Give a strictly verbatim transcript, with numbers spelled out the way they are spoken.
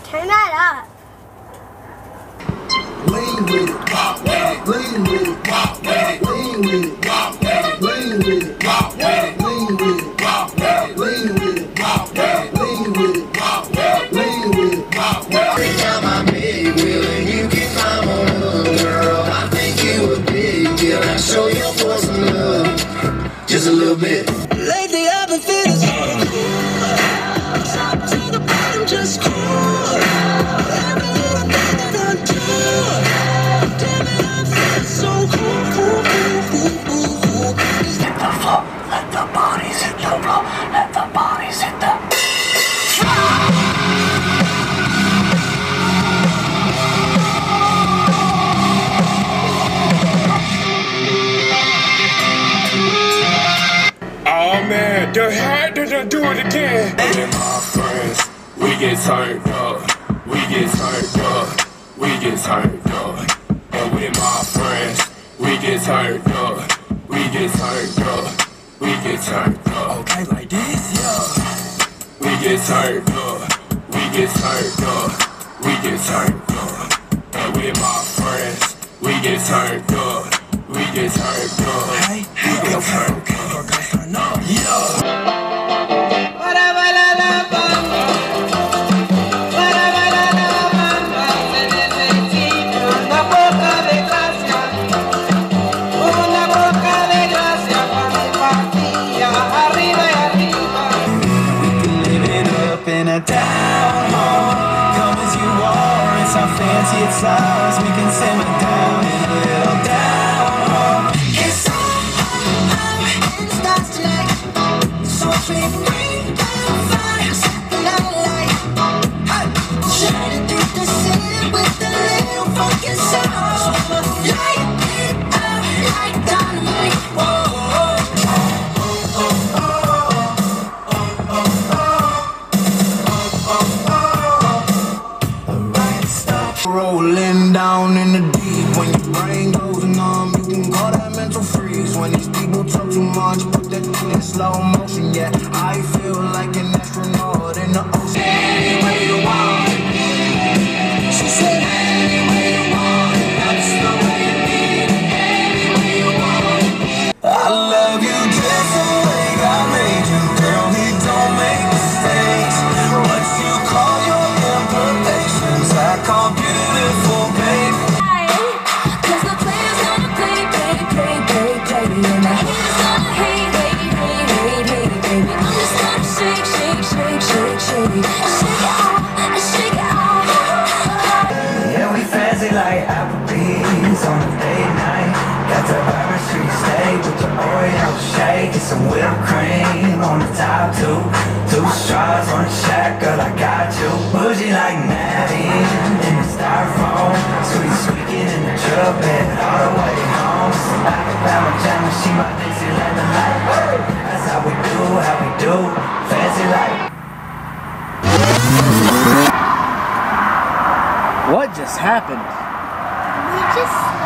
Turn that up. Lean with it, walk with it, lean with it, walk with it, lean with it, walk with it, lean with it, walk with it, lean with it, walk with it, lean with it, walk with it, lean with it, walk with it, lean with it, walk with it. Every time I big wheel and you can climb on up, girl, I think you a big deal. I show you for some love, just a little bit. Lately I've been feeling so cool, top to the bottom, just cool. Every little thing that I do, damn it, I feel so cool, cool, cool, cool, cool. Hit the floor, let the bodies hit the floor, let the bodies hit the Oh man, the head didn't do it again. Me and my friends, we get turned up, we get turned up, we get turned up. And with my friends, we get turned up, we get turned up, we get turned up. Okay, like this, yeah. We get turned up, we get turned up, we get turned up. And with my friends, we get turned up, we get turned up, we get turned up. Down home, come as you are, it's our fancy, it's ours, we can simmer down in a little down home. It's so hot, it starts tonight, so we bring down fire, set the night light, shining through the city with a little funky sound, so I'ma light it up like dynamite. Whoa. Rolling down in the deep. When your brain goes numb, you can call that mental freeze. When these people talk too much, put that thing in slow motion. Yeah, I feel like an astronaut in the ocean. Any way you want it. She said any way you want it. That's the way you need it. Any way you want it. I love you just the way God made you, girl. He don't make mistakes. What you call your imperfections, I call beautiful, baby. Cause the players gonna play, play, play, play, play. And the haters gonna hate, hate, hate, hate, hate, baby. I'm just gonna shake, shake, shake, shake, shake. Shake it off, shake it off. Yeah, we fancy like Applebee's on a date night. Got the Bourbon Street steak with the Oreo shake and some whipped cream on the top too. Two straws on the shack, girl, I got you. Bougie like Natty in the styrofoam. Sweet squeaking in the truck bed all the way home. Some Alabama jam, she my Dixieland delight. That's how we do, how we do, fancy like. What just happened? We just